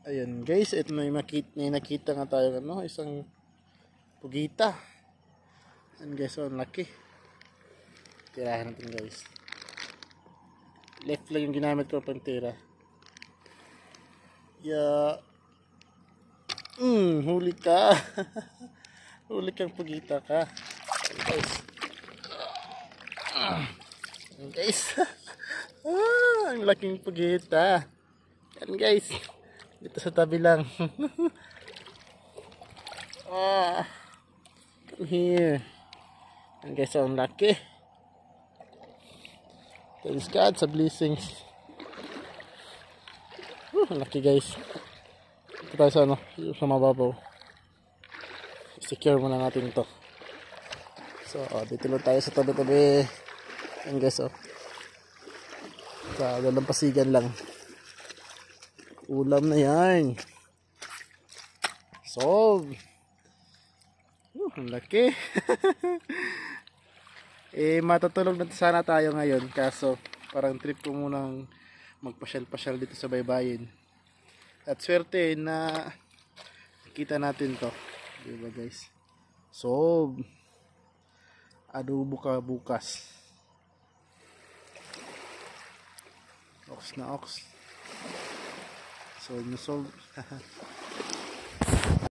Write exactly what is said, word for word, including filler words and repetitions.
Ayun guys, ito may makita, may nakita nga tayo ano, isang pugita. Ayun guys, oh, laki. Tirahan natin guys. Left lang yung ginamit ko pang tira. Ya. Mm, huli ka. Huli kang pugita ka. Ayun guys. Ayun guys. Ah, ang laking pugita. Ayun guys. Dito sa tabi lang. Ah, come here. And guys, ang laki. Thanks God sa blessings. Uh, ang laki guys. Ito tayo sa ano, sa mababaw. Secure muna natin ito. So, oh, dito lang tayo sa tabi-tabi. And guys, oh. Sa dalampasigan lang. Ulam na yan. Solve. Uh, ang laki. Eh, matutulog na sana tayo ngayon. Kaso, parang trip ko munang magpasyal-pasyal dito sa baybayin. At swerte na kita natin to. Diba guys? Solve. Adobo ka bukas. Ox na ox. Solve na solve.